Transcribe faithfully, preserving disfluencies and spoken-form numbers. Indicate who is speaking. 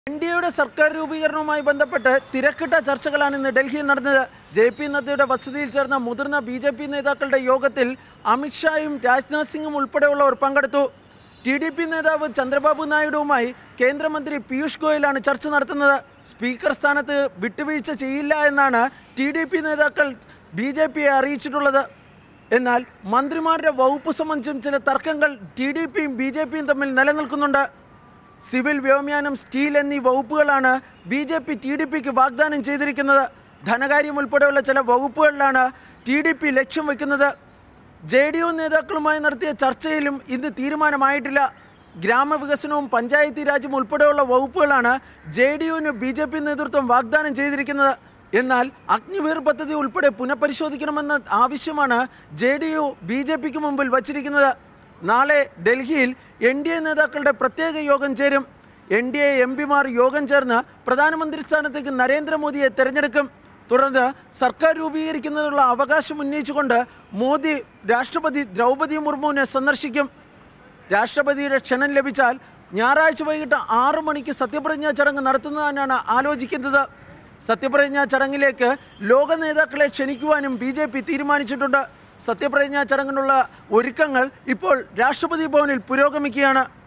Speaker 1: N D എയുടെ സർക്കാർ രൂപീകരണവുമായി ബന്ധപ്പെട്ട് തിരക്കിട്ട ചർച്ചകളാണ് ഇന്ന് ഡൽഹിയിൽ നടന്നത്. ജെ പി നദ്ദയുടെ വസതിയിൽ ചേർന്ന മുതിർന്ന ബി ജെ പി നേതാക്കളുടെ യോഗത്തിൽ അമിത്ഷായും രാജ്നാഥ് സിംഗും ഉൾപ്പെടെയുള്ളവർ പങ്കെടുത്തു. ടി ഡി പി നേതാവ് ചന്ദ്രബാബു നായിഡുവുമായി കേന്ദ്രമന്ത്രി പീയൂഷ് ഗോയലാണ് ചർച്ച നടത്തുന്നത്. സ്പീക്കർ സ്ഥാനത്ത് വിട്ടുവീഴ്ച ചെയ്യില്ല എന്നാണ് ടി ഡി പി നേതാക്കൾ ബി ജെ പിയെ അറിയിച്ചിട്ടുള്ളത്. എന്നാൽ മന്ത്രിമാരുടെ വകുപ്പ് സംബന്ധിച്ചും ചില തർക്കങ്ങൾ ടി ഡി പിയും ബി ജെ പിയും തമ്മിൽ നിലനിൽക്കുന്നുണ്ട്. സിവിൽ, വ്യോമയാനം, സ്റ്റീൽ എന്നീ വകുപ്പുകളാണ് B J P T D പിക്ക് വാഗ്ദാനം ചെയ്തിരിക്കുന്നത്. ധനകാര്യം ഉൾപ്പെടെയുള്ള ചില വകുപ്പുകളിലാണ് ടി ഡി പി ലക്ഷ്യം വയ്ക്കുന്നത്. ജെ ഡി യു നേതാക്കളുമായി നടത്തിയ ചർച്ചയിലും ഇന്ന് തീരുമാനമായിട്ടില്ല. ഗ്രാമവികസനവും പഞ്ചായത്തി രാജും ഉൾപ്പെടെയുള്ള വകുപ്പുകളാണ് ജെ ഡി യുവിന് ബി ജെ പി നേതൃത്വം വാഗ്ദാനം ചെയ്തിരിക്കുന്നത്. എന്നാൽ അഗ്നിവീർ പദ്ധതി ഉൾപ്പെടെ പുനഃപരിശോധിക്കണമെന്ന ആവശ്യമാണ് J D U B J പിക്ക് മുമ്പിൽ വച്ചിരിക്കുന്നത്. നാളെ ഡൽഹിയിൽ എൻ ഡി എ നേതാക്കളുടെ പ്രത്യേക യോഗം ചേരും. എൻ ഡി എ എം പിമാർ യോഗം ചേർന്ന് പ്രധാനമന്ത്രി സ്ഥാനത്തേക്ക് നരേന്ദ്രമോദിയെ തെരഞ്ഞെടുക്കും. തുടർന്ന് സർക്കാർ രൂപീകരിക്കുന്നതിനുള്ള അവകാശം ഉന്നയിച്ചുകൊണ്ട് മോദി രാഷ്ട്രപതി ദ്രൗപദി മുർമുവിനെ സന്ദർശിക്കും. രാഷ്ട്രപതിയുടെ ക്ഷണം ലഭിച്ചാൽ ഞായറാഴ്ച വൈകിട്ട് ആറു മണിക്ക് സത്യപ്രതിജ്ഞാ ചടങ്ങ് നടത്തുന്നതിനാണ് ആലോചിക്കുന്നത്. സത്യപ്രതിജ്ഞാ ചടങ്ങിലേക്ക് ലോക നേതാക്കളെ ക്ഷണിക്കുവാനും ബി ജെ പി തീരുമാനിച്ചിട്ടുണ്ട്. സത്യപ്രതിജ്ഞാ ചടങ്ങിനുള്ള ഒരുക്കങ്ങൾ ഇപ്പോൾ രാഷ്ട്രപതി ഭവനിൽ പുരോഗമിക്കുകയാണ്.